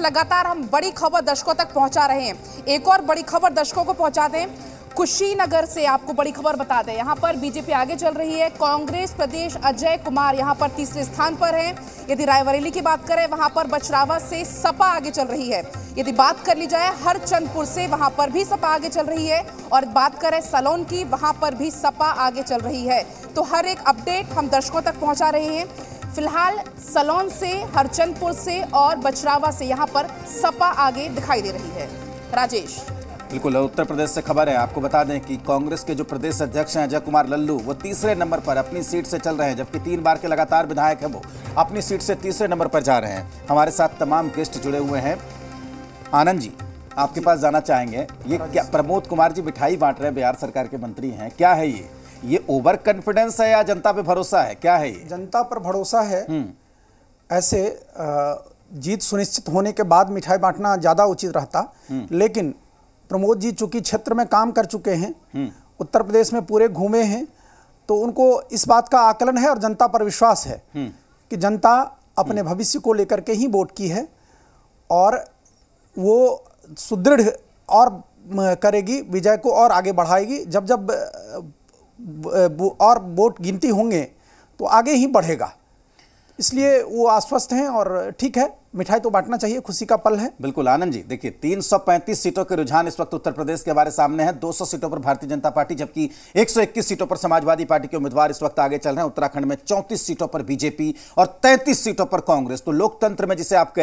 लगातार हम बड़ी खबर दर्शकों तक पहुंचा रहे हैं। एक और बड़ी खबर दर्शकों को पहुंचा दें, कुशीनगर से आपको बड़ी खबर बता दें। यहां पर बीजेपी आगे चल रही है। कांग्रेस प्रदेश अजय कुमार यहां पर तीसरे स्थान पर है। यदि रायबरेली की बात करें, वहां पर बछरावा से सपा आगे चल रही है। यदि बात कर ली जाए हरचंदपुर से, वहां पर भी सपा आगे चल रही है। और बात करें सलोन की, वहां पर भी सपा आगे चल रही है। तो हर एक अपडेट हम दर्शकों तक पहुंचा रहे हैं। फिलहाल सलोन से, हरचंदपुर से और बछरावा से यहां पर सपा आगे दिखाई दे रही है। राजेश, बिल्कुल, उत्तर प्रदेश से खबर है। आपको बता दें कि कांग्रेस के जो प्रदेश अध्यक्ष हैं अजय कुमार लल्लू, वो तीसरे नंबर पर अपनी सीट से चल रहे हैं, जबकि 3 बार के लगातार विधायक हैं वो अपनी सीट से तीसरे नंबर पर जा रहे हैं। हमारे साथ तमाम गेस्ट जुड़े हुए हैं। आनंद जी, आपके पास जाना चाहेंगे, ये क्या प्रमोद कुमार जी मिठाई बांट रहे हैं, बिहार सरकार के मंत्री हैं, क्या है ये ओवर कॉन्फिडेंस है या जनता पे भरोसा है, क्या है ये? जनता पर भरोसा है। ऐसे जीत सुनिश्चित होने के बाद मिठाई बांटना ज्यादा उचित रहता, लेकिन प्रमोद जी चूंकि क्षेत्र में काम कर चुके हैं, उत्तर प्रदेश में पूरे घूमे हैं, तो उनको इस बात का आकलन है और जनता पर विश्वास है कि जनता अपने भविष्य को लेकर के ही वोट की है और वो सुदृढ़ और करेगी, विजय को और आगे बढ़ाएगी। जब जब और वोट गिनती होंगे तो आगे ही बढ़ेगा, इसलिए वो आश्वस्त हैं और ठीक है, मिठाई तो बांटना चाहिए, खुशी का पल है। बिल्कुल आनंद जी, देखिए 335 सीटों के रुझान इस वक्त उत्तर प्रदेश के हमारे सामने है। 200 सीटों पर भारतीय जनता पार्टी, जबकि 121 सीटों पर समाजवादी पार्टी के उम्मीदवार इस वक्त आगे चल रहे हैं। उत्तराखंड में 34 सीटों पर बीजेपी और 33 सीटों पर कांग्रेस। तो लोकतंत्र में जिसे आप